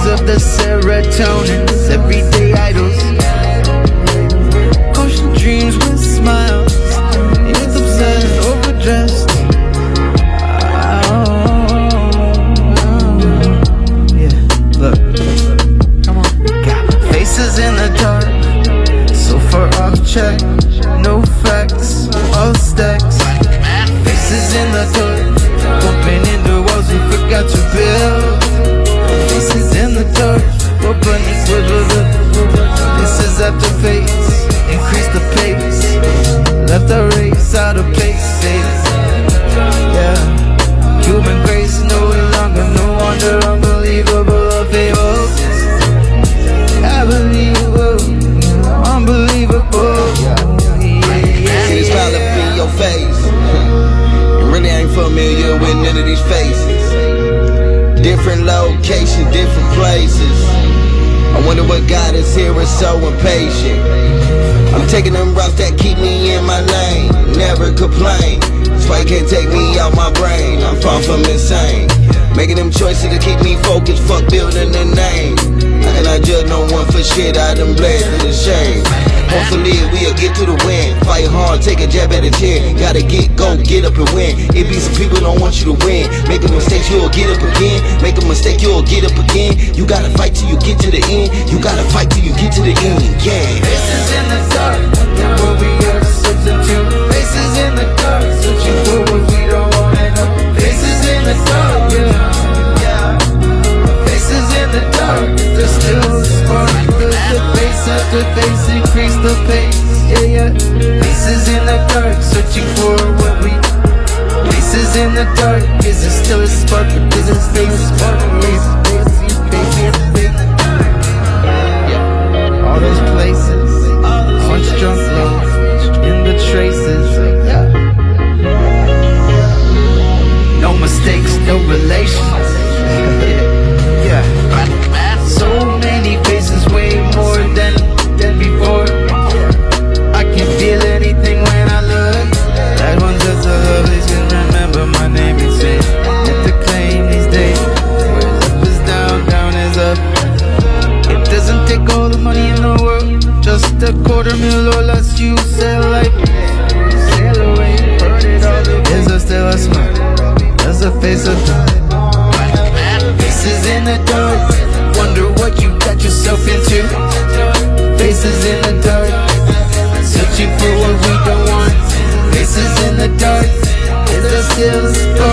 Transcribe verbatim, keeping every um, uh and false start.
Copies of the serotonins, everyday idols. Ocean dreams with smiles, youth obsessed, overdressed. Faces in the dark, so far off check. No facts, all stacks. Faces in the dark, bumping into walls we forgot to build. Faces in the dark, we're burning with This is after face, increase the pace. Left our race out of pace, yeah. Human grace no longer, no wonder, unbelievable, unfavorable. Unbelievable, unbelievable. See the smile up in your face. You really ain't familiar with none of these faces. Different locations, different places. I wonder what got us here is so impatient. I'm taking them routes that keep me in my lane. Never complain. That's why you can't take me out my brain. I'm far from insane. Making them choices to keep me focused. Fuck building a name. And I judge no one for shit I done bled to the shame. Hopefully we'll get to the win. Fight hard, take a jab at a chin. Gotta get, go, get up and win. It be some people don't want you to win. Make a mistake, you'll get up again. Make a mistake, you'll get up again. You gotta fight till you get to the end. You gotta fight till you get to the end, yeah. Faces in the dark, what we are substitute. Faces in the dark, searching for what we don't wanna know. Faces in the dark, yeah. Faces in the dark, there's still a spark. The face after face, increase the pace, yeah, yeah. Faces in the dark, searching for what we. Faces in the dark, is there still a spark? But is it space, spark, face, face, face, face. Yeah, all those places, punch drunk love, in the traces, yeah. No mistakes, no relations, yeah. So many faces, way more than, than before. I can feel anything when I look. That one just a love, they can remember my name and say, hit the claim these days. Where up is down, down is up. It doesn't take all the money in the world, just a quarter mil or less, you sail like sail away, burn it all the way. Is there still a smile? There's a face of dark. Faces in the dark, wonder what you got yourself into. Faces in the dark, searching for what we don't want. Faces in the dark, is there still a spark?